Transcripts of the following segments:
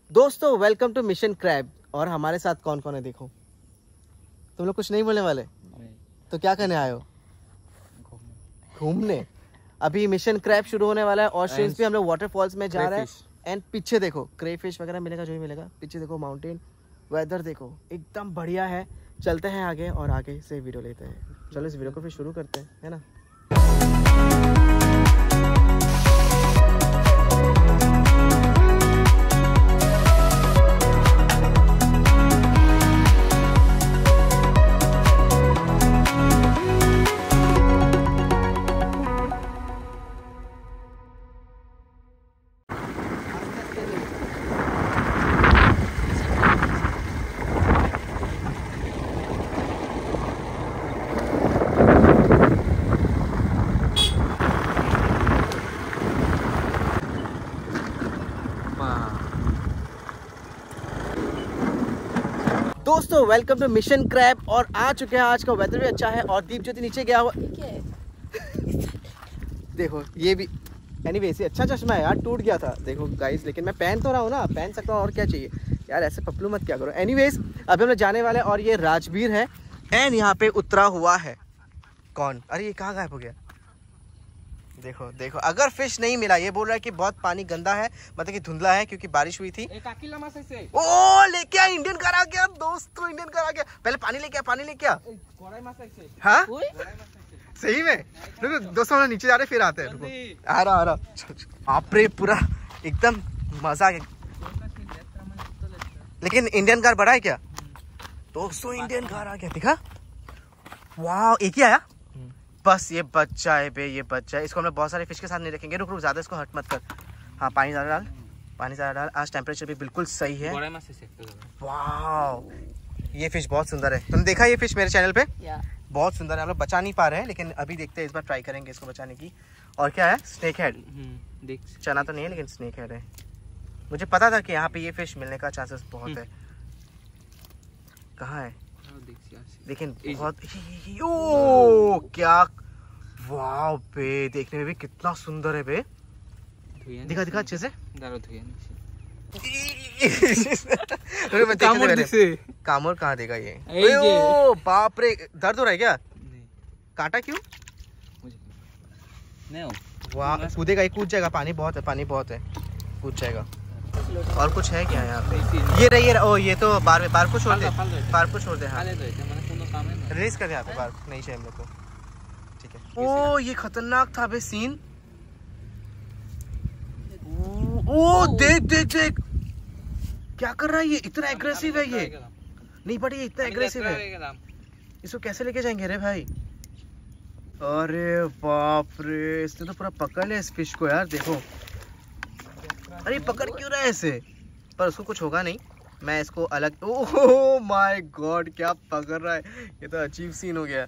दोस्तों welcome two mission crab. और हमारे साथ कौन कौन है देखो। तुम लोग कुछ नहीं बोलने वाले? नहीं। तो क्या करने आए हो? घूमने। अभी मिशन क्रैब शुरू होने वाला है और स्ट्रेंज भी हम लोग वाटरफॉल्स में जा रहे हैं। एंड पीछे देखो क्रेफिश वगैरह मिलेगा, जो भी मिलेगा। पीछे देखो माउंटेन, वेदर देखो एकदम बढ़िया है। चलते हैं आगे और आगे से वीडियो लेते हैं। चलो इस वीडियो को फिर शुरू करते हैं, है ना। दोस्तों वेलकम टू मिशन क्रैब और आ चुके हैं। आज का वेदर भी अच्छा है और दीप ज्योति नीचे गया हुआ देखो ये भी एनीवेज अच्छा चश्मा है यार, टूट गया था देखो गाइस, लेकिन मैं पहन तो रहा हूँ ना, पहन सकता हूँ और क्या चाहिए यार, ऐसे पपलू मत क्या करो। एनीवेज अभी हम लोग जाने वाले हैं और ये राजवीर है एंड यहाँ पे उतरा हुआ है कौन? अरे ये कहाँ गायब हो गया? देखो देखो, अगर फिश नहीं मिला, ये बोल रहा है कि बहुत पानी गंदा है, मतलब कि धुंधला है क्योंकि बारिश हुई थी। ओ लेके आ, इंडियन कार आ गया दोस्तों, इंडियन कार आ गया। पहले पानी लेके आ, पानी लेके आ। हाँ सही में? रुको दोस्तों, हम नीचे जा रहे फिर आते हैं। रुको आ रहा आप रे, पूरा एकदम मजा आ गया। लेकिन इंडियन कार बड़ा है क्या दोस्तों? इंडियन कार आ गया, दिखा। वाह, एक ही आया बस। ये बच्चा है बे, ये बच्चा है। इसको हम लोग बहुत सारे फिश के साथ नहीं रखेंगे। रुक रुक, ज्यादा इसको हट मत कर। हाँ पानी ज़्यादा डाल, पानी ज़्यादा डाल। आज टेम्परेचर भी बिल्कुल सही है। वाह ये फिश बहुत सुंदर है। तुमने देखा ये फिश मेरे चैनल पे? बहुत सुंदर है। हम लोग बचा नहीं पा रहे हैं, लेकिन अभी देखते हैं, इस बार ट्राई करेंगे इसको बचाने की। और क्या है? Snake head. चना तो नहीं है लेकिन स्नेक हेड है। मुझे पता था कि यहाँ पे ये फिश मिलने का चांसेस बहुत है। कहाँ है? लेकिन बहुत ओ क्या, वाह बे, देखने में भी कितना सुंदर है बे। दिखा दिखा अच्छे से। कामोर कहाँ देगा ये? ओ बाप रे, दर्द हो रहा है क्या? काटा क्यों? वाह कूदेगा, ये कूद जाएगा। पानी बहुत है, पानी बहुत है, कूद जाएगा। और कुछ है क्या यहाँ पे? ये रही, ओ ये तो बार को छोड़ दे, बार को छोड़ दे। हाँ रिलीज कर दे यहाँ पे, बार नहीं चाहिए हम लोग को। ठीक है। ओ ये खतरनाक था बे सीन। ओ देख देख देख, क्या कर रहा है ये? इतना एग्रेसिव है ये। नहीं बट ये इतना एग्रेसिव है, इसको कैसे लेके जाएंगे रे भाई? अरे बाप रे, इसने तो पूरा पकड़ लिया इस फिश को यार। देखो अरे पकड़ क्यों रहा है ऐसे? पर उसको कुछ होगा नहीं, मैं इसको अलग। ओह माय गॉड, क्या पकड़ रहा है ये, तो अजीब सीन हो गया।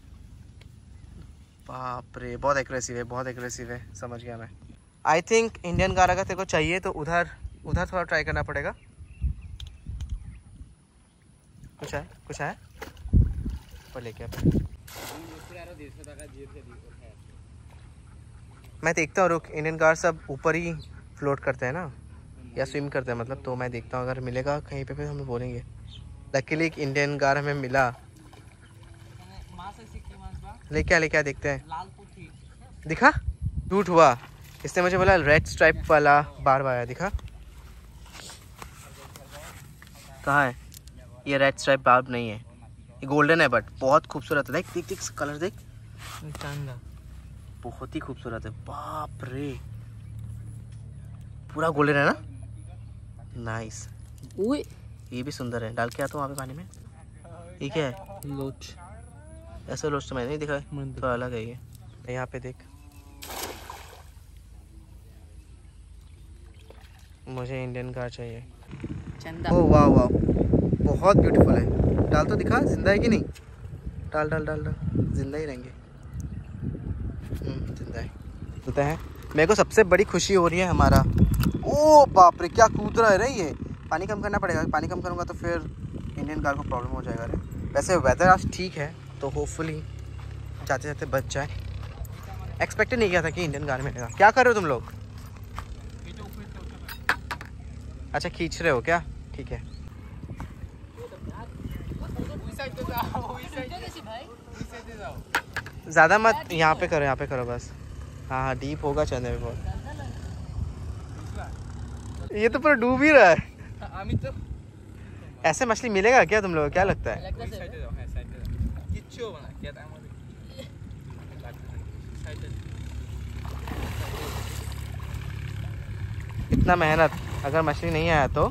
बाप रे, बहुत एग्रेसिव है, बहुत एग्रेसिव है। समझ गया मैं। आई थिंक इंडियन कार अगर तेरे को चाहिए तो उधर थोड़ा ट्राई करना पड़ेगा। कुछ है, कुछ है पर लेके मैं देखता हूँ। रुक, इंडियन कार सब ऊपर ही फ्लोट करते हैं ना, या स्विम करते हैं मतलब। तो मैं देखता हूँ, अगर मिलेगा कहीं पे फिर हमें बोलेंगे। लकीली एक इंडियन कार हमें मिला। लेके आ देखते हैं। दिखा, झूठ हुआ। इसने मुझे बोला रेड स्ट्राइप वाला बार आया। दिखा कहाँ है? ये रेड स्ट्राइप बार्ब नहीं है, ये गोल्डन है, बट बहुत खूबसूरत है। देख देख देख, कलर देख, बहुत ही खूबसूरत है। बाप रे, पूरा गोल्डन है ना, नाइस। ये भी सुंदर है। डाल के आता हूँ वहाँ पे पानी में। ये क्या है? लोच। ऐसा लोच तो मैंने नहीं दिखा, तो अलग है ये। यहाँ पे देख, मुझे इंडियन कार चाहिए। ओह वाह वाह, बहुत ब्यूटीफुल है। डाल तो दिखा, जिंदा है कि नहीं? डाल डाल डाल डाल, जिंदा ही रहेंगे। जिंदा है, होता है। मेरे को सबसे बड़ी खुशी हो रही है हमारा। ओ बाप रे, क्या कूद रहा है रे ये। पानी कम करना पड़ेगा, पानी कम करूँगा तो फिर इंडियन कार को प्रॉब्लम हो जाएगा रे। वैसे वेदर आज ठीक है तो होपफुली जाते जाते बच जाए। एक्सपेक्टेड नहीं किया था कि इंडियन कार मिलेगा। क्या कर रहे हो तुम लोग? अच्छा खींच रहे हो क्या? ठीक है। ज़्यादा मत, यहाँ पे करो, यहाँ पे करो बस। हाँ हाँ डीप होगा चलने में बहुत। ये तो पूरा डूब ही रहा है। ऐसे मछली मिलेगा क्या तुम लोग, क्या लगता है? इतना मेहनत, अगर मछली नहीं आया तो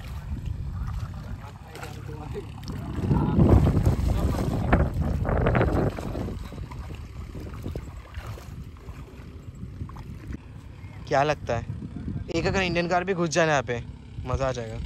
क्या लगता है एक अगर इंडियन कार भी घुस जाए यहाँ पे मज़ा आ जाएगा।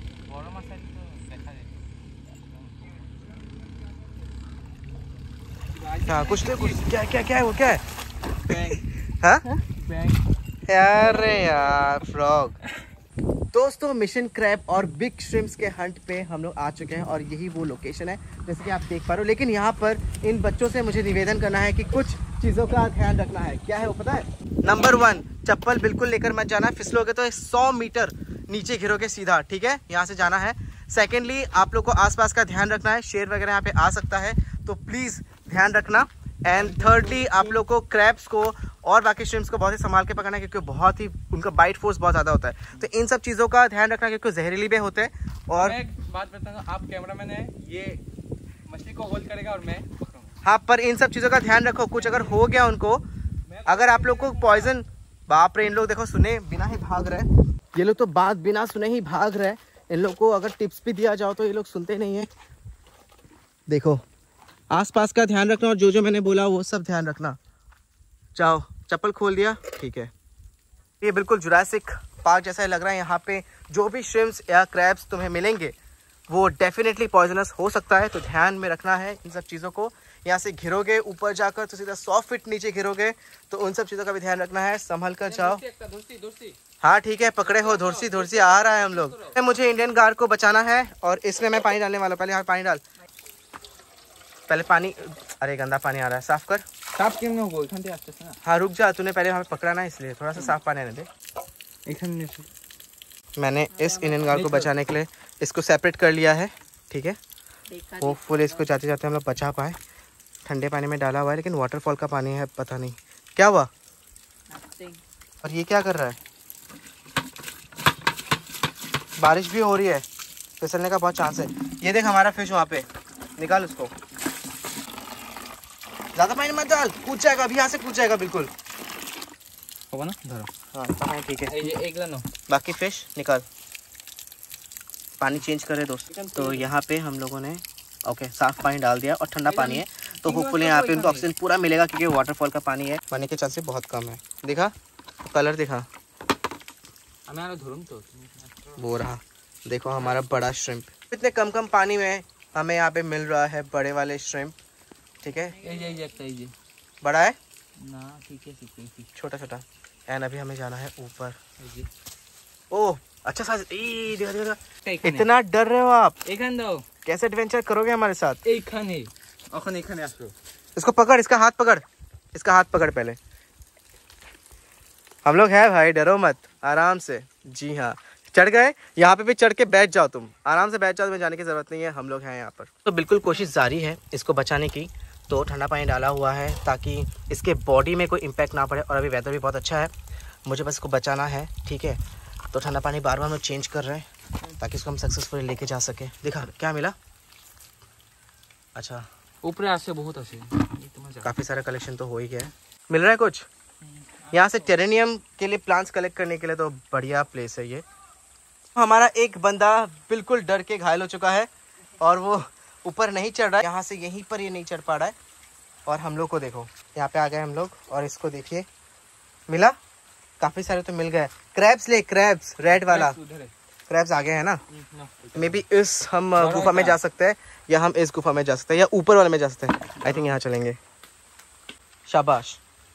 हाँ कुछ तो कुछ, क्या क्या क्या है वो, क्या है? हाँ अरे यार फ्रॉग। दोस्तों मिशन क्रैब और बिग श्रिम्प्स के हंट पे हम लोग आ चुके हैं और यही वो लोकेशन है जैसे कि आप देख पा रहे हो। लेकिन यहाँ पर इन बच्चों से मुझे निवेदन करना है कि कुछ चीज़ों का ध्यान रखना है। क्या है वो पता है? नंबर 1, चप्पल बिल्कुल लेकर मत जाना, फिसलोगे तो 100 मीटर नीचे गिरोगे सीधा, ठीक है? यहाँ से जाना है। सेकेंडली आप लोग को आसपास का ध्यान रखना है, शेर वगैरह यहाँ पे आ सकता है तो प्लीज़ ध्यान रखना। एंड थर्डली आप लोग को क्रैब्स को और बाकी श्रिम्प्स को बहुत ही संभाल के पकड़ना है क्योंकि बहुत ही उनका बाइट फोर्स बहुत ज़्यादा होता है। तो इन सब चीज़ों का ध्यान रखना क्योंकि जहरीली भी होते हैं। और मैं एक बात बताऊंगा, आप कैमरामैन है, ये मछली को होल्ड करेगा और मैं पकड़ूंगा। हाँ पर इन सब चीज़ों का ध्यान रखो, कुछ अगर हो गया उनको, अगर आप लोग को पॉइजन, बाप रे इन लोग देखो सुने बिना ही भाग रहे, ये लोग तो बात बिना सुने ही भाग रहे। इन लोग को अगर टिप्स भी दिया जाओ तो ये लोग सुनते नहीं है। देखो आसपास का ध्यान रखना और जो मैंने बोला वो सब ध्यान रखना। जाओ चप्पल खोल दिया, ठीक है। ये बिल्कुल जुरासिक पार्क जैसा लग रहा है। यहाँ पे जो भी श्रिम्प्स या क्रैब्स तुम्हें मिलेंगे वो डेफिनेटली पॉइजनस हो सकता है, तो ध्यान में रखना है इन सब चीज़ों को। यहाँ से घिरोगे ऊपर जाकर तो सीधा 100 फीट नीचे घिरोगे, तो उन सब चीज़ों का भी ध्यान रखना है, संभल कर जाओ। हाँ ठीक है पकड़े हो, धुरसी आ रहा है हम लोग। मुझे इंडियन गार्ड को बचाना है और इसमें मैं पानी डालने वाला हूँ। पहले यहाँ पानी डाल, पहले पानी, अरे गंदा पानी आ रहा है, साफ कर। साफ क्यों ना हो ना? हाँ रुक जा, तूने पहले वहाँ पे पकड़ा ना इसलिए थोड़ा सा साफ पानी आने दे। मैंने इस इंडियन गार्ड को बचाने के लिए इसको सेपरेट कर लिया है, ठीक है। होपफुली इसको जाते जाते हम लोग बचा पाए। ठंडे पानी में डाला हुआ है लेकिन वाटरफॉल का पानी है, पता नहीं क्या हुआ। और ये क्या कर रहा है? बारिश भी हो रही है, फिसलने का बहुत चांस है। ये देख हमारा फिश वहाँ पे, निकाल उसको। ज़्यादा पानी मत डाल, कूद जाएगा अभी, यहाँ से कूद जाएगा बिल्कुल। होगा ना? धरो। हाँ पानी ठीक है। ये एक लो, बाकी फिश निकाल, पानी चेंज करे दोस्त। तो यहाँ पे हम लोगों ने ओके साफ पानी डाल दिया और ठंडा पानी है, तो होपफुली यहाँ पे उनको ऑक्सीजन पूरा मिलेगा क्योंकि वाटरफॉल का पानी है, पानी के चांसेस बहुत कम है। दिखा कलर, दिखा वो रहा। देखो हमारा बड़ा श्रिम्प, इतने कम पानी में हमें यहाँ पे मिल रहा है बड़े वाले श्रिम्प, ठीक है। ये बड़ा है ना, ठीक है छोटा छोटा। एंड अभी हमें जाना है ऊपर। ओह अच्छा साइज, देखा इतना डर रहे हो आप? कैसे एडवेंचर करोगे हमारे साथ? इसको पकड़, इसका हाथ पकड़, इसका हाथ पकड़ पहले। हम लोग हैं भाई, डरो मत, आराम से। जी हाँ चढ़ गए, यहाँ पे भी चढ़ के बैठ जाओ, तुम आराम से बैठ जाओ, तुम्हें जाने की जरूरत नहीं है, हम लोग हैं यहाँ पर। तो बिल्कुल कोशिश जारी है इसको बचाने की। तो ठंडा पानी डाला हुआ है ताकि इसके बॉडी में कोई इम्पैक्ट ना पड़े, और अभी वेदर भी बहुत अच्छा है, मुझे बस इसको बचाना है, ठीक है। तो ठंडा पानी बार बार हम चेंज कर रहे हैं ताकि इसको हम सक्सेसफुली लेके जा सके। दिखा क्या मिला? अच्छा ऊपर से बहुत अच्छे, काफ़ी सारा कलेक्शन तो हो ही गया है। मिल रहा है कुछ यहाँ से टेरेनियम के लिए, प्लांट्स कलेक्ट करने के लिए, तो बढ़िया प्लेस है ये। हमारा एक बंदा बिल्कुल डर के घायल हो चुका है और वो ऊपर नहीं चढ़ रहा है, यहाँ से यहीं पर ये नहीं चढ़ पा रहा है। और हम लोग को देखो यहाँ पे आ गए हम लोग, और इसको देखिए मिला, काफ़ी सारे तो मिल गए। क्रैब्स ले, क्रैब्स रेड वाला क्रैब्स आ गए हैं ना। मे बी इस हम गुफा में जा सकते हैं, या हम इस गुफा में जा सकते हैं, या ऊपर वाले में जा सकते हैं। आई थिंक यहाँ चलेंगे। शाबाश,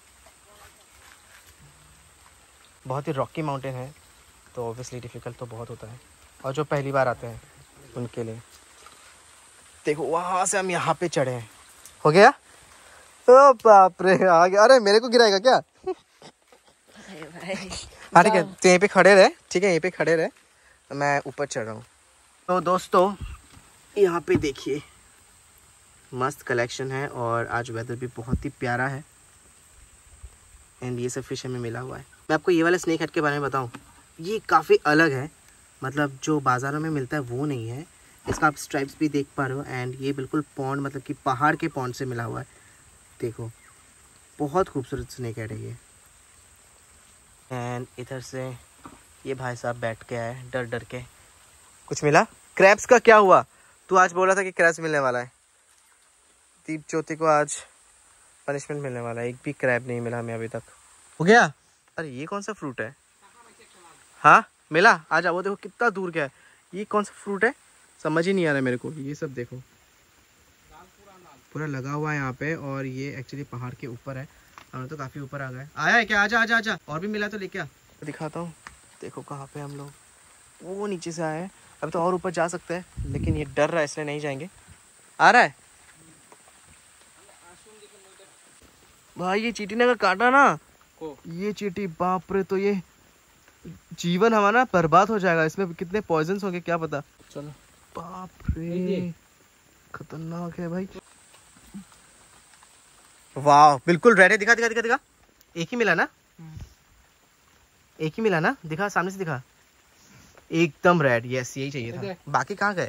बहुत ही रॉकी माउंटेन है तो ऑब्वियसली डिफ़िकल्ट तो बहुत होता है, और जो पहली बार आते हैं उनके लिए। देखो वहाँ से हम यहाँ पे चढ़े हैं, हो गया। ओ बाप रे आ गया। अरे मेरे को गिराएगा क्या? हाँ ठीक है, तो यहीं पे खड़े रहे, ठीक है यहीं पे खड़े रहे, मैं ऊपर चढ़ रहा हूँ। तो दोस्तों यहाँ पे देखिए मस्त कलेक्शन है और आज वेदर भी बहुत ही प्यारा है एंड ये सब फिश हमें मिला हुआ है। मैं आपको ये वाला स्नेक हेड के बारे में बताऊँ, ये काफ़ी अलग है, मतलब जो बाज़ारों में मिलता है वो नहीं है। इसका आप स्ट्राइप्स भी देख पा रहे हो एंड ये बिल्कुल पॉन्ड मतलब कि पहाड़ के पॉन्ड से मिला हुआ है। देखो बहुत खूबसूरत स्नेक हेड है ये। एंड इधर से ये भाई साहब बैठ के आए डर डर के। कुछ मिला? क्रैब्स का क्या हुआ? तू आज बोला था कि क्रैब्स मिलने वाला है। दीप ज्योति को आज पनिशमेंट मिलने वाला है। एक भी क्रैब नहीं मिला हमें अभी तक। हो गया? अरे ये कौन सा फ्रूट है? हाँ मिला? आ जा, वो देखो कितना दूर गया है। ये कौन सा फ्रूट है समझ ही नहीं आ रहा है मेरे को। ये सब देखो पूरा लगा हुआ है यहाँ पे और ये एक्चुअली पहाड़ के ऊपर है। हम तो काफ़ी ऊपर आ गए। आया है क्या? आजा आजा आजा। और भी मिला तो लेके आ, दिखाता हूँ। देखो कहाँ पे हम लोग, वो नीचे से आए हैं। अब तो और ऊपर जा सकते हैं लेकिन ये डर रहा है इसलिए नहीं जाएंगे। आ रहा है भाई। ये चींटी ने अगर काटा ना ये चींटी, बाप रे, तो ये जीवन हमारा बर्बाद हो जाएगा। इसमें कितने पॉइजन्स होंगे क्या पता। चलो बाप रे खतरनाक है भाई। वाह बिल्कुल रेड है। दिखा दिखा दिखा दिखा। एक ही मिला ना? एक ही मिला ना? दिखा सामने से दिखा। एकदम रेड। यस यही चाहिए था। बाकी कहाँ गए?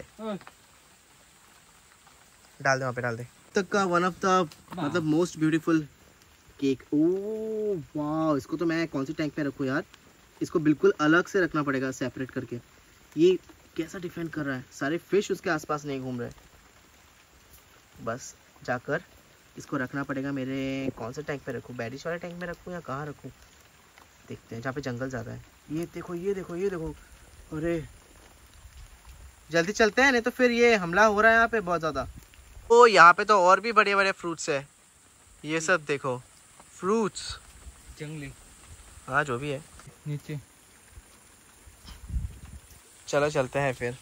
डाल दे वहाँ पे, डाल दे। तक का वन ऑफ द मतलब मोस्ट ब्यूटीफुल केक। ओह वाह, इसको तो मैं कौन सी टैंक पे रखूँ यार? इसको बिल्कुल अलग से रखना पड़ेगा, सेपरेट करके। ये कैसा डिफेंड कर रहा है? सारे फिश उसके आसपास नहीं घूम रहे। बस जाकर इसको रखना पड़ेगा मेरे कौन से टैंक पे रखूँ? बैरिश वाले टैंक में रखूँ या कहाँ रखूँ? देखते हैं, जहाँ पे जंगल ज़्यादा है। ये देखो ये देखो ये देखो। अरे जल्दी चलते हैं नहीं तो फिर ये हमला हो रहा है यहाँ पे बहुत ज़्यादा। ओ यहाँ पे तो और भी बड़े बड़े फ्रूट्स है। ये सब देखो फ्रूट्स जंगली। हाँ जो भी है नीचे। चलो चलते हैं फिर।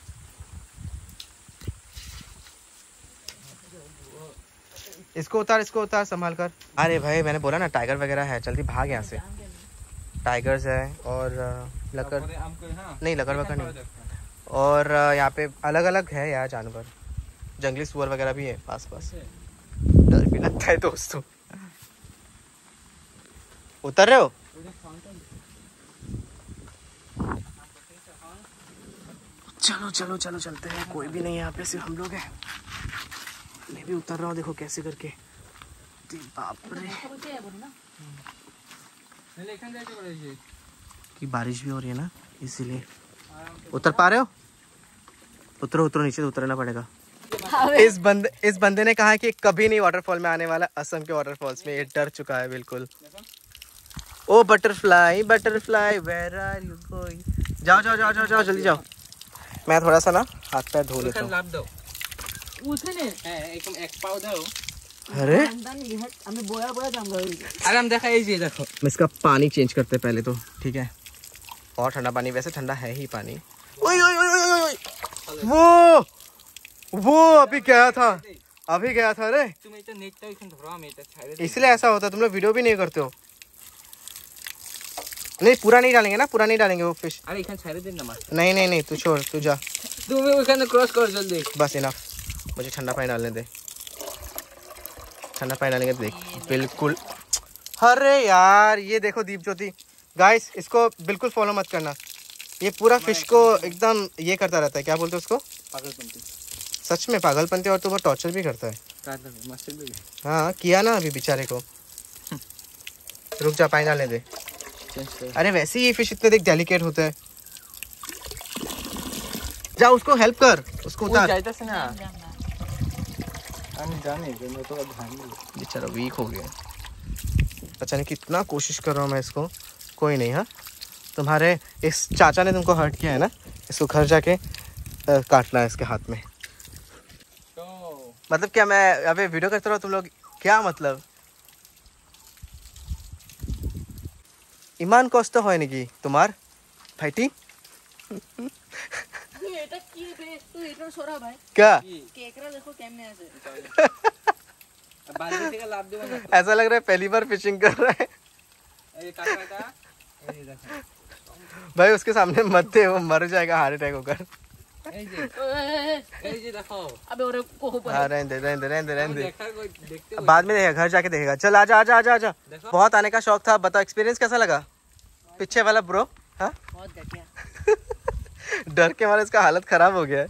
इसको उतार संभाल कर। अरे भाई मैंने बोला ना टाइगर वगैरह है, जल्दी भाग यहाँ से। टाइगर्स है और लकर नहीं, लकर वकर नहीं। और यहाँ पे अलग अलग है यार जानवर, जंगली सुअर वगैरह भी है पास पास। डर भी लगता है दोस्तों। उतर रहे हो? चलो चलो चलो चलते हैं। कोई भी नहीं यहाँ पे, सिर्फ हम लोग हैं। मैं भी उतर रहा हूँ, देखो कैसे करके। बाप रे कि बारिश भी हो रही है ना इसीलिए। उतर पा रहे हो? उतरो उतरो, नीचे उतरना पड़ेगा। इस बंदे ने कहा कि कभी नहीं वाटरफॉल में आने वाला। असम के वाटरफॉल्स में ये डर चुका है बिल्कुल। Oh butterfly butterfly where are you going? जाओ जाओ जाओ जाओ जाओ जल्दी जाओ। मैं थोड़ा सा ना हाथ पैर धो लेता हूँ। अरे आराम देखा ये देखो। मैं इसका पानी चेंज करते पहले तो, ठीक है? और ठंडा पानी, वैसे ठंडा है ही पानी। ओए ओए ओए ओए ओए, वो अभी गया था, अभी गया था। अरे इसलिए ऐसा होता है, तुम लोग वीडियो भी नहीं करते हो। नहीं पूरा नहीं डालेंगे ना, पूरा नहीं डालेंगे वो फिश। अरे नहीं नहीं नहीं, तू छोड़, तू जा। तुम क्रॉस कर जल्दी। बस इनफ, मुझे ठंडा पानी डालने दे। ठंडा पानी डालेंगे तो देख बिल्कुल। अरे यार ये देखो दीप ज्योति। गाइस इसको बिल्कुल फॉलो मत करना। ये पूरा फिश को एकदम ये करता रहता है, क्या बोलते हैं उसको? पागलपंती। सच में पागलपंती, और तो बहुत टॉर्चर भी करता है। हाँ किया ना अभी बेचारे को। रुक जा, पानी डालने दे। अरे वैसे ही ये फिश इतने देख डेलिकेट होता है। जा उसको हेल्प कर, उसको उतार। बेचारा वीक हो गया, पता नहीं कितना कोशिश कर रहा हूँ मैं इसको। कोई नहीं। हाँ तुम्हारे इस चाचा ने तुमको हर्ट किया है ना, इसको घर जाके काटना है इसके हाथ में। मतलब क्या मैं अबे वीडियो करता रहा तुम लोग, क्या मतलब? ইমান কষ্ট হয় নেকি তোমার ভাইটি? এটা কি রে তুই এটা সরা ভাই क्या केकरा देखो केमने আছে बाल्टी से लाभ दे। ऐसा लग रहा है पहली बार फिशिंग कर रहा है। ये काटा था, ये देखो भाई उसके सामने मत थे, वो मर जाएगा हार्ट अटैक होकर। अबे और को ऊपर हाँ रहने दे रहने दे रहने दे रहने दे, देखते बाद में देखेगा, घर जाके देखेगा। चल आजा आजा आजा आजा। बहुत आने का शौक था, बताओ एक्सपीरियंस कैसा लगा पीछे वाला ब्रो? हाँ बहुत घटिया। डर के मारे इसका हालत खराब हो गया है।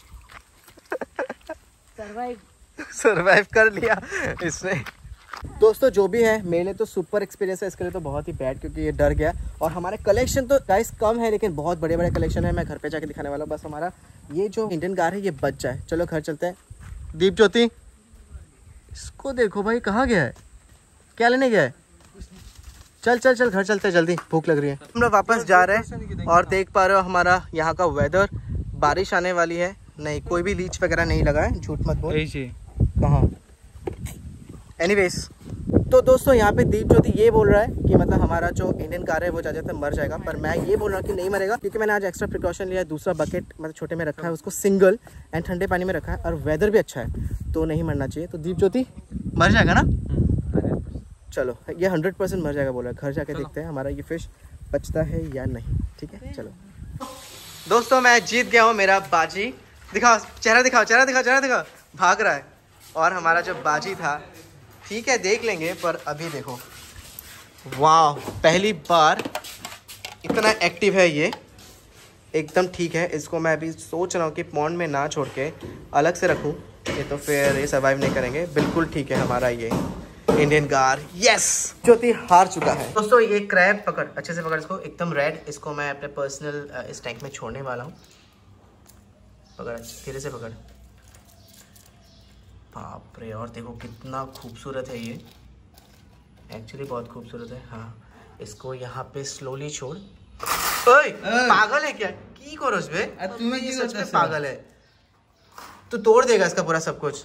सरवाइव कर लिया इसने। दोस्तों जो भी है मेरे लिए तो सुपर एक्सपीरियंस है, इसके लिए तो बहुत ही बैड, क्योंकि ये डर गया। और हमारे कलेक्शन तो गाइस कम है, लेकिन बहुत बड़े बड़े कलेक्शन है। मैं घर पे जाके दिखाने वाला हूँ। बस हमारा ये जो इंडियन कार है ये बच जाए। चलो घर चलते हैं। दीप ज्योति इसको देखो भाई, कहाँ गया है, क्या लेने गया है? चल चल चल घर चलते हैं जल्दी, भूख लग रही है। हम लोग वापस जा रहे हैं और देख पा रहे हो हमारा यहाँ का वेदर, बारिश आने वाली है। नहीं कोई भी लीच वगैरह नहीं लगा है, झूठ मत बोल। कहाँ? एनीवेज तो दोस्तों यहाँ पे दीप ज्योति ये बोल रहा है कि मतलब हमारा जो इंडियन कार है वो ज़्यादातर मर जाएगा, पर मैं ये बोल रहा हूँ कि नहीं मरेगा, क्योंकि मैंने आज एक्स्ट्रा प्रिकॉशन लिया है। दूसरा बकेट मतलब छोटे में रखा है, उसको सिंगल एंड ठंडे पानी में रखा है, और वेदर भी अच्छा है तो नहीं मरना चाहिए। तो दीप ज्योति मर जाएगा ना? चलो ये 100% मर जाएगा बोल रहा है। घर जाके देखते हैं हमारा ये फिश बचता है या नहीं। ठीक है चलो दोस्तों, मैं जीत गया हूँ। मेरा बाजी दिखाओ, चेहरा दिखाओ, चेहरा दिखाओ, चेहरा दिखाओ। भाग रहा है। और हमारा जो बाजी था ठीक है देख लेंगे, पर अभी देखो वाह, पहली बार इतना एक्टिव है ये, एकदम ठीक है। इसको मैं अभी सोच रहा हूँ कि पॉन्ड में ना छोड़ के अलग से रखूँ, ये तो फिर ये सर्वाइव नहीं करेंगे। बिल्कुल ठीक है हमारा ये इंडियन कार। यस ज्योति हार चुका है। दोस्तों ये क्रैब पकड़, अच्छे से पकड़ इसको, एकदम रेड। इसको मैं अपने पर्सनल इस टैंक में छोड़ने वाला हूँ। पकड़, धीरे से पकड़। बाप रे, और देखो कितना खूबसूरत है ये, एक्चुअली बहुत खूबसूरत है। हाँ इसको यहाँ पे स्लोली छोड़। ओए पागल है क्या? की करो बे, तुम्हें ये सच में पागल है। तू तोड़ देगा इसका पूरा सब कुछ।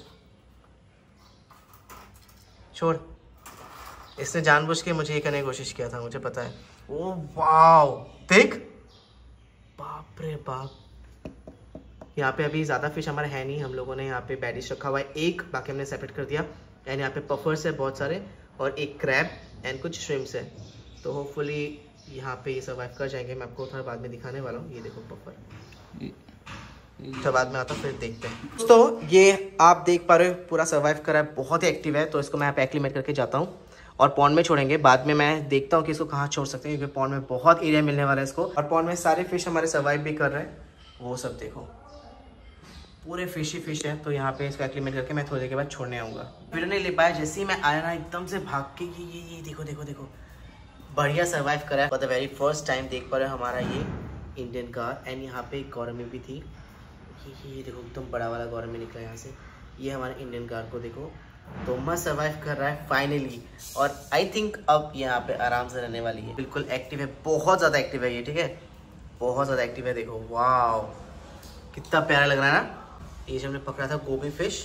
छोड़, इसने जानबूझ के मुझे ये करने की कोशिश किया था, मुझे पता है। ओ वाओ देख, बाप रे बाप। यहाँ पे अभी ज़्यादा फिश हमारे है नहीं, हम लोगों ने यहाँ पे बैडिश रखा हुआ है एक, बाकी हमने सेपरेट कर दिया। एंड यहाँ पे पफर्स है बहुत सारे, और एक क्रैब एंड कुछ श्रिम्स है। तो होपफुली यहाँ पे ये सर्वाइव कर जाएंगे। मैं आपको थोड़ा बाद में दिखाने वाला हूँ। ये देखो पफर, तो बाद में आता फिर देखते हैं। तो ये आप देख पा रहे हो पूरा सर्वाइव कर रहा है, बहुत ही एक्टिव है। तो इसको मैं यहाँ पे एक्लिमेट करके जाता हूँ और पॉन्ड में छोड़ेंगे। बाद में मैं देखता हूँ कि इसको कहाँ छोड़ सकते हैं, क्योंकि पॉन्ड में बहुत एरिया मिलने वाला है इसको। और पॉन्ड में सारे फिश हमारे सर्वाइव भी कर रहे हैं, वो सब देखो पूरे फिश ही फिश है। तो यहाँ पे इसको एक्लिमेट करके मैं थोड़ी देर के बाद छोड़ने आऊँगा। वीडियो नहीं ले पाया, जैसे ही मैं आया ना एकदम से भाग के ये देखो देखो देखो, बढ़िया सर्वाइव करा है for the very first time. देख पा रहे हो हमारा ये इंडियन कार। एंड यहाँ पे एक गौरमी भी थी, ये देखो एकदम बड़ा वाला गौरमी निकला यहाँ से। ये हमारे इंडियन कार को देखो, तो मस्त सर्वाइव कर रहा है फाइनली। और आई थिंक अब यहाँ पे आराम से रहने वाली है। बिल्कुल एक्टिव है, बहुत ज़्यादा एक्टिव है ये, ठीक है बहुत ज़्यादा एक्टिव है। देखो वाह कितना प्यारा लग रहा है ना। ये जो हमने पकड़ा था गोभी फिश,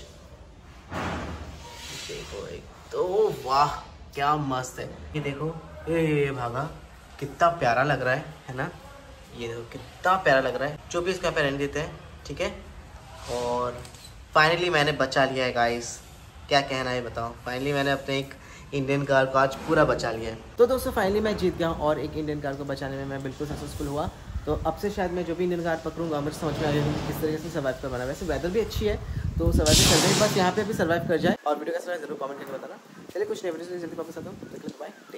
देखो एक तो वाह क्या मस्त है। ये देखो ये भागा, कितना प्यारा लग रहा है ना। ये देखो कितना प्यारा लग रहा है। जो भी इसका रहने देते हैं, ठीक है। और फाइनली मैंने बचा लिया है गाइस, क्या कहना है बताओ। फाइनली मैंने अपने एक इंडियन कार को आज पूरा बचा लिया है। तो दोस्तों फाइनली मैं जीत गया हूँ और एक इंडियन कार को बचाने में मैं बिल्कुल सक्सेसफुल हुआ। तो अब से शायद मैं जो भी इंडियन कार पकड़ूंगा मुझे समझ में आ जाएगा किस तरीके से सर्वाइव करवाना है। वैसे वेदर भी अच्छी है तो सर्वाइव कर जाए, बस यहाँ पे भी सर्वाइव कर जाए। और वीडियो कैसा लगा जरूर कमेंट करके बताना। चलिए कुछ नहीं वीडियो जल्दी वापस आता हूँ। बाय।